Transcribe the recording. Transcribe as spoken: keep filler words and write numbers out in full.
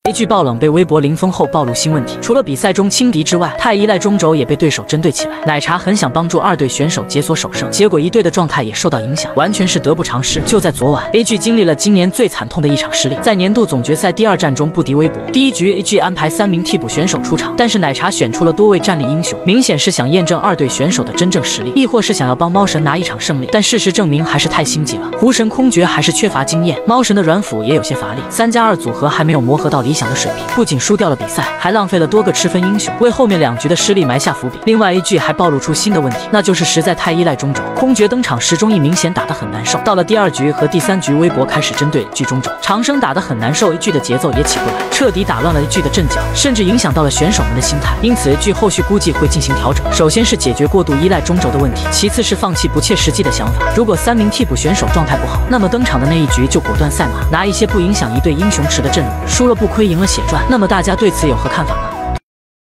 A 剧爆冷被微博零封后暴露新问题，除了比赛中轻敌之外，太依赖中轴也被对手针对起来。奶茶很想帮助二队选手解锁首胜，结果一队的状态也受到影响，完全是得不偿失。就在昨晚 ，A 剧经历了今年最惨痛的一场失利，在年度总决赛第二战中不敌微博。第一局 A 剧安排三名替补选手出场，但是奶茶选出了多位战力英雄，明显是想验证二队选手的真正实力，亦或是想要帮猫神拿一场胜利。但事实证明还是太心急了，狐神空绝还是缺乏经验，猫神的软辅也有些乏力，三加二组合还没有磨合到理想的水平，不仅输掉了比赛，还浪费了多个吃分英雄，为后面两局的失利埋下伏笔。另外 A 剧还暴露出新的问题，那就是实在太依赖中轴，空绝登场时中翼明显打得很难受。到了第二局和第三局，微博开始针对 A 剧中轴，长生打得很难受 ，A 剧的节奏也起不来，彻底打乱了 A 剧的阵脚，甚至影响到了选手们的心态。因此 A 剧后续估计会进行调整，首先是解决过度依赖中轴的问题，其次是放弃不切实际的想法。如果三名替补选手状态不好，那么登场的那一局就果断赛马，拿一些不影响一队英雄池的阵容，输了不亏，赢了血赚。那么大家对此有何看法呢？